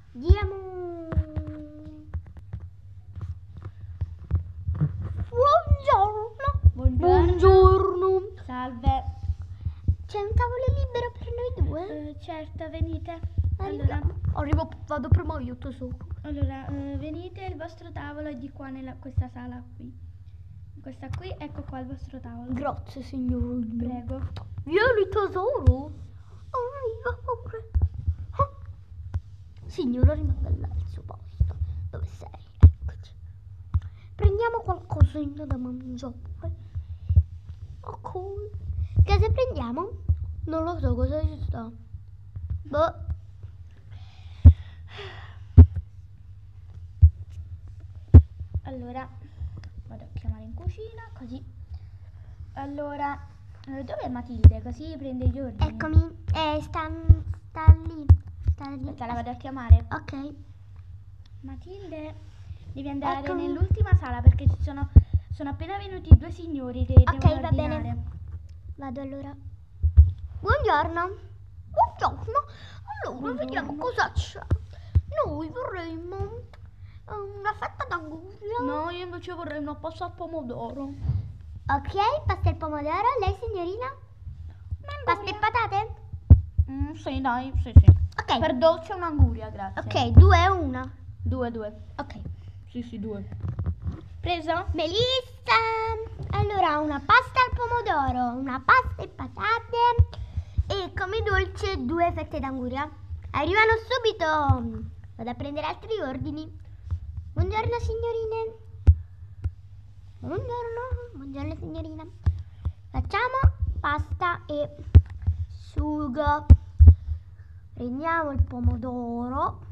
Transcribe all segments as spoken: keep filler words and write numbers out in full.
Diamo. Buongiorno. Buongiorno. Buongiorno. Salve. C'è un tavolo libero per noi due? Eh, certo, venite. Allora, Allora, arrivo, vado prima io, tesoro. allora eh, venite, il vostro tavolo è di qua nella questa sala qui. Questa qui, ecco qua il vostro tavolo. Grazie, signorina. Prego. Vieni, tesoro. Arriva, amore. Ah. Signora, rimanga là al suo posto. Dove sei? Eccoci. Prendiamo qualcosina da mangiare. Ok. Cosa prendiamo? Non lo so cosa ci sta. Boh. Allora, vado a chiamare in cucina, così. Allora, eh, dov'è Matilde? Così prende gli ordini. Eccomi. Eh, sta, sta lì. Sta lì. Aspetta, la vado a chiamare. Ok. Matilde, devi andare Eccomi. nell'ultima sala perché ci sono, sono appena venuti due signori che Ok, devono va ordinare. bene. Vado allora. Buongiorno. Buongiorno. Allora, Buongiorno. vediamo cosa c'è. Noi vorremmo eh, una fetta d'anguria. No, io invece vorrei una pasta al pomodoro. Ok, pasta al pomodoro. Lei, signorina? Pasta e patate? Mm, sì, dai, sì, sì. Ok. Per dolce un'anguria, grazie. Ok, due e una. Due, due. Ok. Sì, sì, due. Preso? Melissa. Allora, una pasta al pomodoro, una pasta e patate e come dolce due fette d'anguria. Arrivano subito. Vado a prendere altri ordini. Buongiorno signorine. Buongiorno, buongiorno signorina. Facciamo pasta e sugo. Prendiamo il pomodoro.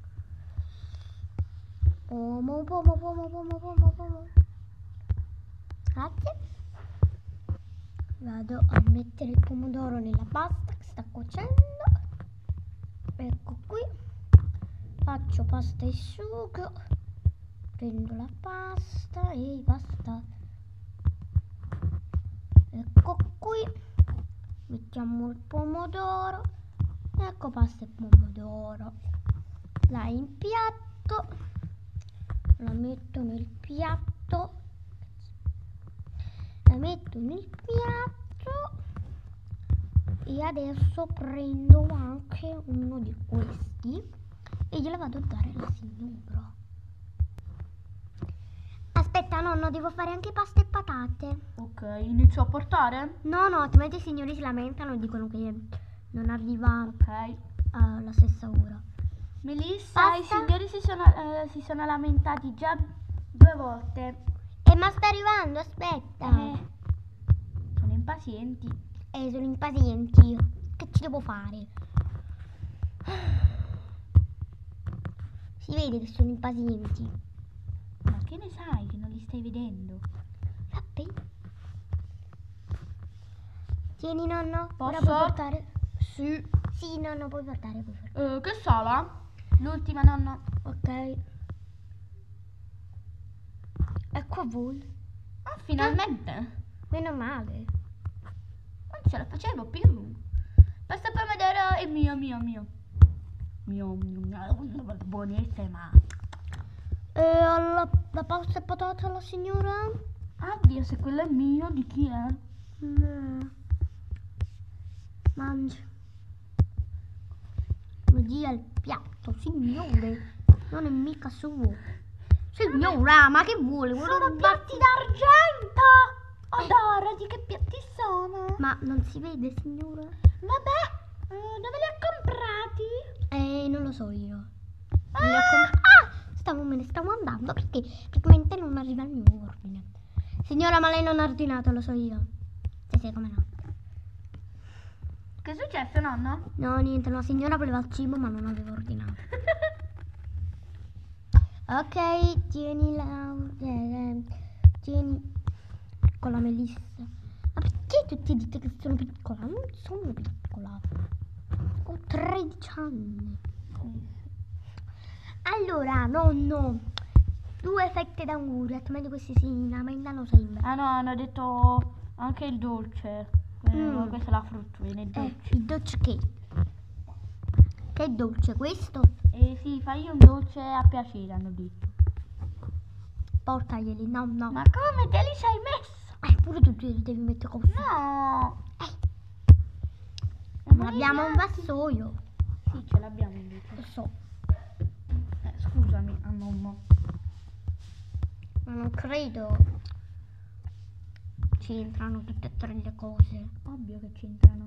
Pomo, pomo, pomo, pomo, pomo, pomo. Grazie. Vado a mettere il pomodoro nella pasta che sta cuocendo. Ecco qui. Faccio pasta e sugo. Prendo la pasta e basta. Ecco qui. Mettiamo il pomodoro. Ecco pasta e pomodoro. La impiatto. La metto nel piatto. La metto nel piatto. E adesso prendo anche uno di questi e glielo vado a dare alla signora. Aspetta nonno, devo fare anche pasta e patate. Ok, inizio a portare? No, no, altrimenti i signori si lamentano e dicono che non arriva Ok. alla stessa ora. Melissa, i Pasta? signori si sono, eh, si sono lamentati già due volte. Eh, ma sta arrivando, aspetta. Eh, sono impazienti. Eh, sono impazienti. Che ci devo fare? Si vede che sono impazienti. Ma che ne sai che non li stai vedendo? Vabbè. Tieni nonno, ora Posso? puoi portare. Sì. Sì, nonno, puoi portare, puoi portare. Eh, che sala? L'ultima, nonno. Ok. Ecco a voi. Ah, finalmente. Meno male. Non ce la facevo più. Pasta pomodoro è mio, mio, mio. Mio, mio, mio. Buonissima. E alla, la pasta e patate alla signora? Oddio, se quello è mio, di chi è? No. Mangi. Mi dia il piatto, signore. Non è mica suo. Signora, ma che vuole? Vuole Sono rubarti- piatti d'argento! Adoro, di che piatti sono? Ma non si vede, signora? Vabbè, eh, dove li ha comprati? Eh, non lo so io. Ah! Me li ho com- ah! Stavo, me ne stavo andando perché praticamente non arriva il mio ordine. Signora, ma lei non ha ordinato, lo so io. Sì, sì, come no. Che è successo, nonno? No, niente, la signora voleva il cibo ma non aveva ordinato. Ok, tieni la... eh, tieni con la Melissa. Ma perché tutti dite che sono piccola? Non sono piccola. Ho tredici anni. Allora, nonno, due fette d'anguria, altrimenti questi si lamentano sempre. Ah no, hanno detto anche il dolce. Eh, Mm. Questa è la fruttuina, il Eh, dolce. il dolce cake. Che dolce questo? Eh sì, fagli un dolce a piacere, hanno detto. Portaglieli, no, no. Ma come te li sei messo? Eh, pure tu ti devi mettere così. No. Eh. Ma abbiamo un vassoio. Sì, ce l'abbiamo invece. Lo so. Eh, scusami, a mamma. Ma non credo c'entrano tutte e tre le cose. Ovvio che c'entrano.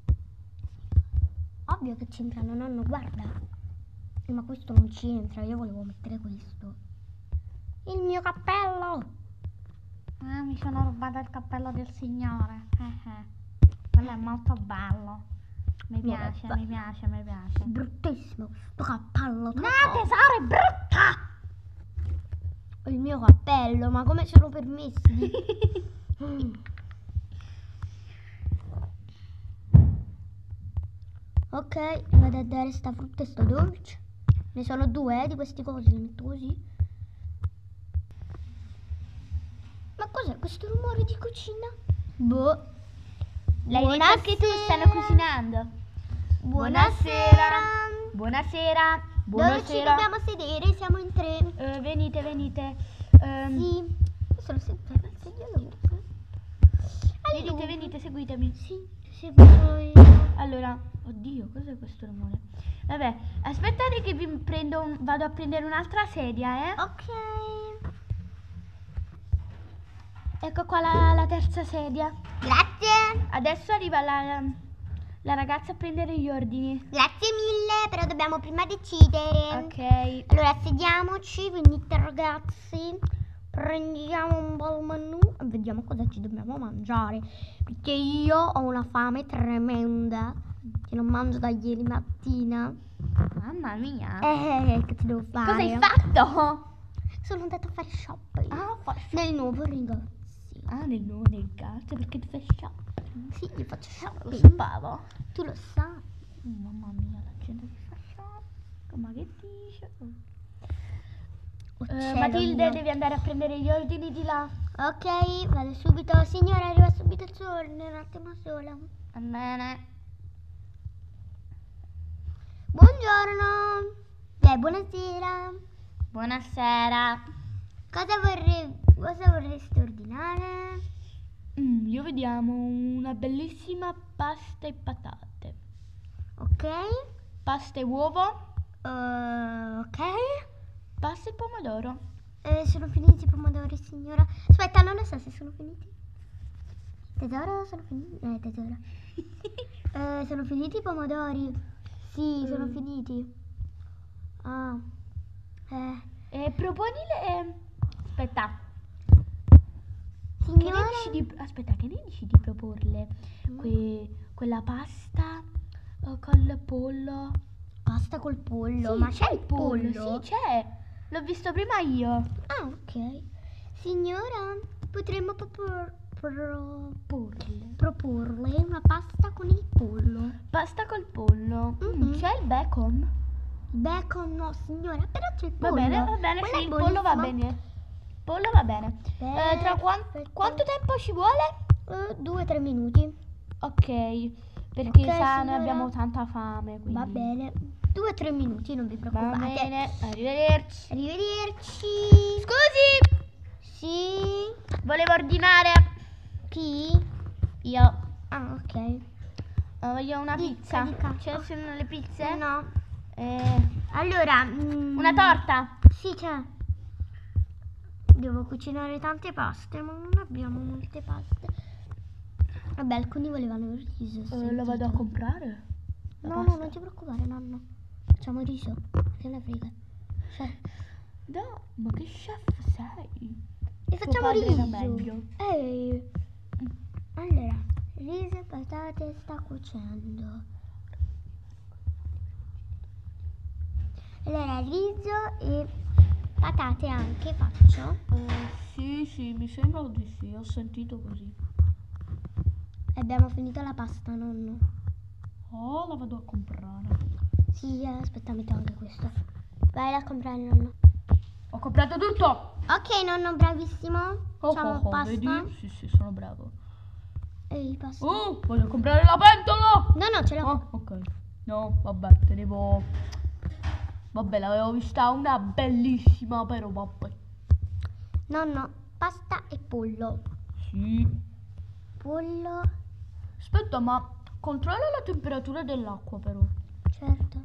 Ovvio che c'entrano, nonno, guarda. Eh, ma questo non c'entra, io volevo mettere questo. Il mio cappello. Ah, mi sono rubata il cappello del signore. Eh, eh. Quello è molto bello. Mi No, piace, va- mi piace, mi piace. Bruttissimo questo cappello. No, troppo. tesoro, è brutta! Il mio cappello, ma come ce l'ho permessi? Mm. Ok, vado a dare sta frutta e sto dolce. Ne sono due, eh, di questi cosi, li metto così. Ma cos'è questo rumore di cucina? Boh. Lei dice anche tu stanno cucinando. Buonasera. Buonasera. Dove ci dobbiamo sedere? Siamo in tre. Eh, venite, venite. Ehm, Sì. Sono sempre al sedile. Venite, venite, seguitemi. Sì, seguito io. Allora, oddio, cos'è questo rumore? Vabbè, aspettate che vi prendo un- vado a prendere un'altra sedia, eh. Ok. Ecco qua la, la terza sedia. Grazie. Adesso arriva la, la ragazza a prendere gli ordini. Grazie mille, però dobbiamo prima decidere. Ok. Allora, sediamoci, venite ragazzi. Prendiamo un bel menù e vediamo cosa ci dobbiamo mangiare. Perché io ho una fame tremenda. Che non mangio da ieri mattina. Mamma mia. Eh, che ti devo fare? Cosa hai fatto? Sono andata a fare shopping. Ah, fa- Nel nuovo negozio. ah nel nuovo negozio, perché ti fai shopping? Sì, io faccio Lo shopping. sapevo. Tu lo sai. Mamma mia, la gente che fa shopping. Ma che dice? Oh, Eh, cielo Matilde, mio. devi andare a prendere gli ordini di là. Ok, vado subito. Signora, arriva subito il suo ordine, un attimo solo. Va bene. Buongiorno. Eh, buonasera. Buonasera. Cosa, vorrei, cosa vorresti ordinare? Mm, io vediamo una bellissima pasta e patate. Ok. Pasta e uovo. Eh, ok. Pasta e pomodoro. Eh, sono finiti i pomodori, signora. Aspetta, non lo so se sono finiti. Tesoro, sono finiti? Eh, tesoro. Eh, sono finiti i pomodori? Sì, sono Mm. finiti. Ah. Eh. E proponi le... Aspetta. Che Signora? ne dici di... Aspetta, che ne dici di proporle? Mm. Que- Quella pasta eh, col pollo. Pasta col pollo. Sì, Ma c'è il pollo? Sì, c'è. L'ho visto prima io. Ah, ok. Signora, potremmo propor- proporle, proporle una pasta con il pollo. Pasta col pollo. Mm, Mhm. C'è il bacon. Bacon no, signora, però c'è il Va pollo. bene, va bene, Quella sì, è il pollo va buonissima. bene. Pollo va bene. Eh, tra quan- Perfetto. quanto tempo ci vuole? Eh, due o tre minuti. Ok, perché Ok, sa, signora. noi abbiamo tanta fame. Quindi. Va bene. Due o tre minuti, non vi Va preoccupate. bene, arrivederci. Arrivederci. Scusi, Sì. volevo ordinare. Chi? Io Ah, ok. eh, voglio una Dica, pizza. dica. Ci sono le pizze? No. Eh, Allora, mm, una torta. Sì, c'è. Devo cucinare tante paste, ma non abbiamo molte paste. Vabbè, alcuni volevano il riso. ho Eh, lo vado a sentito. comprare. La No, no, pasta. non ti preoccupare, nonno. Facciamo il riso. Che ne frega. Cioè, No, ma che chef sei? e Tuo facciamo padre riso. era meglio. Ehi. Allora, riso e patate sta cuocendo. Allora, riso e patate anche faccio. Eh, sì, sì, mi sembra di sì, ho sentito così. Abbiamo finito la pasta, nonno. Oh, la vado a comprare. Sì, aspetta, metto anche questo. Vai a comprare, nonno. Ho comprato tutto! Ok, nonno, bravissimo. Oh, Facciamo oh, oh, pasta. vedi? Sì, sì, sono bravo. Ehi, pasta. Oh, voglio comprare la pentola! No, no, ce l'ho. Oh, ok. No, vabbè, tenevo... Vabbè, l'avevo vista una bellissima, però vabbè. Nonno, pasta e pollo. Sì. Pollo, Aspetta, ma controlla la temperatura dell'acqua però. certo.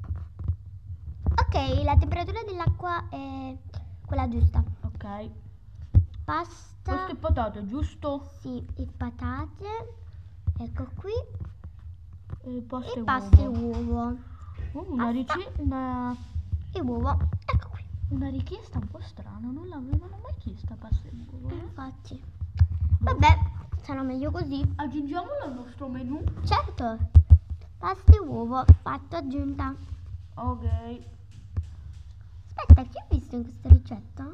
Ok, la temperatura dell'acqua è quella giusta. Ok. Pasta. Questo è patate, giusto? Sì, e patate. Ecco qui. E pasta E e pasta e uovo. uovo. Oh, una, rici- una, E uovo. Ecco qui. una richiesta un po' strana, non l'avevano mai chiesta pasta e uovo. Eh, eh? Infatti. Vabbè, sarà meglio così. Aggiungiamolo al nostro menù. Certo. Pasta e uovo. Fatto, aggiunta. Ok. Aspetta, chi ho visto in questa ricetta?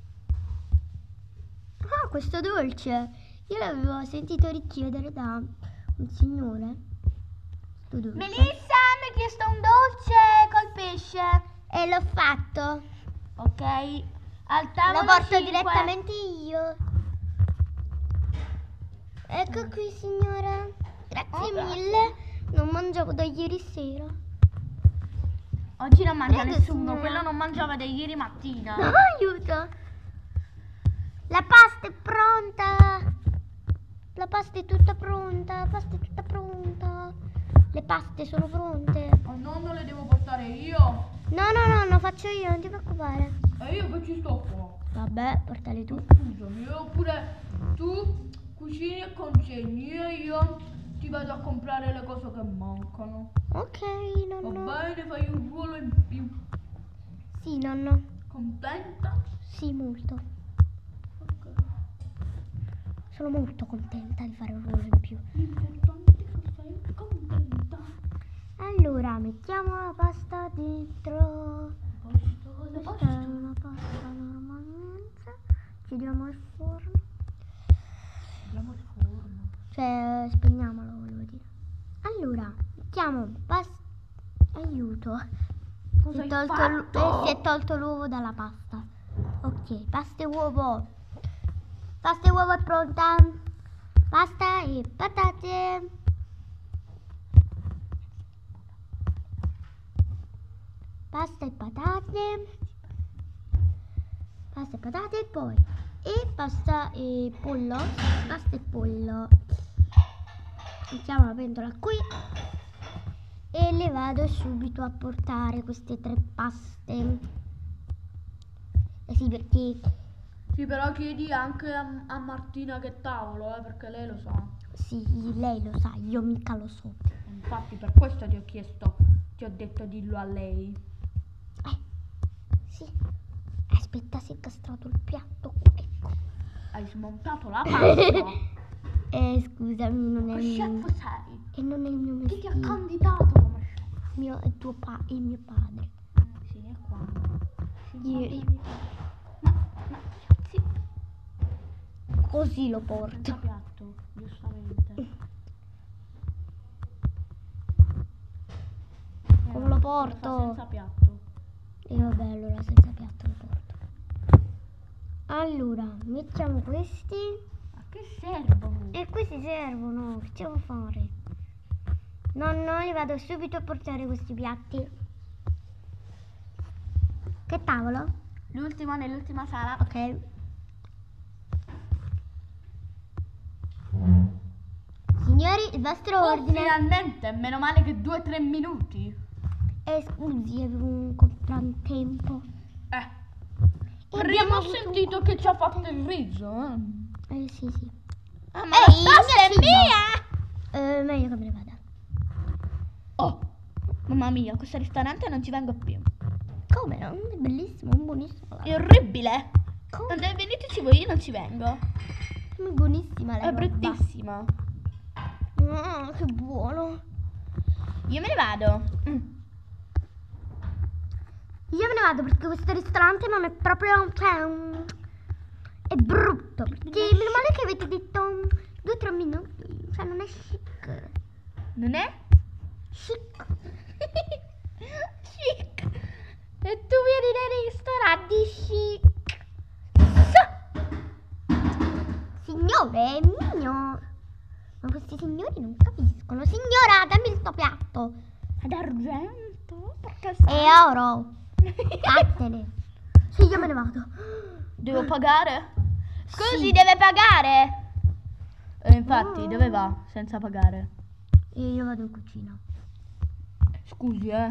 Ah, questo dolce. Io l'avevo sentito richiedere da un signore. Sto dolce. Melissa mi ha chiesto un dolce col pesce. E l'ho fatto. Ok. Al tavolo Lo porto cinque. direttamente io. Ecco qui, signora. Grazie Oh, grazie. mille. Non mangiavo da ieri sera. Oggi non mangia Prego, nessuno, signora. quello non mangiava da ieri mattina. No, aiuto. La pasta è pronta. La pasta è tutta pronta. La pasta è tutta pronta. Le paste sono pronte. Oh no, non le devo portare io. No, no, no, lo faccio io, non ti preoccupare. E io che ci sto qua. Vabbè, portale tu. Scusami, oppure tu cucini e consegni e io ti vado a comprare le cose che mancano. Ok, Va nonno. bene, fai un ruolo in più. Sì, nonno. Contenta? Sì, molto. Ok. Sono molto contenta di fare un ruolo in più. L'importante è che sei contenta. Allora, mettiamo la pasta dentro. Posto, le Questa è posto. una pasta normalmente. Chiudiamo il forno. Andiamo al forno. Cioè, spegniamolo, volevo dire. Allora, mettiamo pasta. Aiuto. Cosa Si è, hai tolto fatto? l'u- eh, si è tolto l'uovo dalla pasta. Ok, pasta e uovo. Pasta e uovo è pronta. Pasta e patate. Pasta e patate. Pasta e patate e poi. E pasta e pollo. Pasta e pollo. Mettiamo la pentola qui. E le vado subito a portare queste tre paste. Eh sì, perché Sì, però chiedi anche a, a Martina che tavolo, eh, perché lei lo sa. sì, lei lo sa, io mica lo so. Infatti per questo ti ho chiesto, ti ho detto dillo a lei. Eh, sì. Aspetta, si è incastrato il piatto qua, ecco. Hai smontato la pasta. Eh, scusami, non è Che il mio... chef sei? E non è il mio Chi ti ha mestiere. candidato come chef? Mio, è tuo pa- il mio padre. Sì, è qua. Ieri. No, no, sì. Così lo Senza porto. piatto, giustamente. Come lo Eh, porto? fa senza piatto. E vabbè, allora senza piatto lo porto. Allora, mettiamo questi. A che servono? E questi servono. Che devo fare? No, no, li vado subito a portare questi piatti. Che tavolo? L'ultimo nell'ultima sala. Ok. Signori, il vostro Oh, ordine. finalmente, meno male che due o tre minuti. Eh, scusi, avevo un contrattempo. Eh. E Prima abbiamo ho avuto sentito un che ci ha fatto il riso. Eh. Eh, sì, sì. Ah, Ehi, ma la il pasta è mio cibo. mia! Eh, meglio che me ne vada. Oh, mamma mia, questo ristorante non ci vengo più. Come no? È bellissimo, è buonissimo. È orribile. Come? Non veniteci voi, io non ci vengo. È buonissima la È roba. bruttissima. Mm, che buono. Io me ne vado. Mm. Io me ne vado perché questo ristorante non è proprio, cioè, um, è brutto. Perché meno male che avete detto um, due o tre minuti. Cioè, non è chic. Non è? Chic. Chic. E tu vieni nei ristoranti chic. Signore, è mio. Ma questi signori non capiscono. Signora, dammi il tuo piatto. Adesso cento? Perché E oro. Vattene. Sì, io me ne vado. Devo pagare? Scusi, Sì. deve pagare. E infatti, Oh. dove va? Senza pagare. E io vado in cucina. Scusi, eh.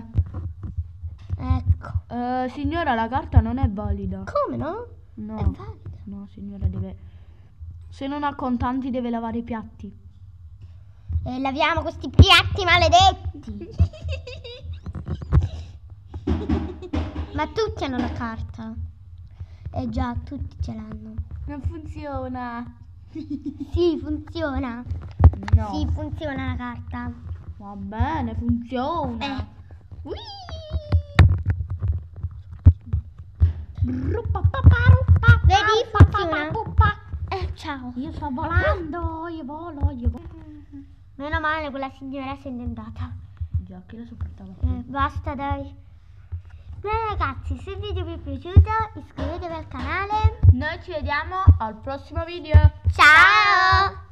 Ecco. Eh, signora, la carta non è valida. Come no? No. È valida. No, signora, deve... Se non ha contanti deve lavare i piatti. E laviamo questi piatti maledetti. Ma tutti hanno la carta. Eh già, tutti ce l'hanno. Non funziona. Sì, funziona. No. Sì, funziona la carta. Va bene, funziona. Eh. Ui. Vedi, funziona. Eh, ciao. Io sto volando, io volo, io volo. Meno male, quella signora se n'è andata. Già, che la sopportava. Eh, basta, dai. Bene ragazzi, se il video vi è piaciuto iscrivetevi al canale. Noi ci vediamo al prossimo video. Ciao!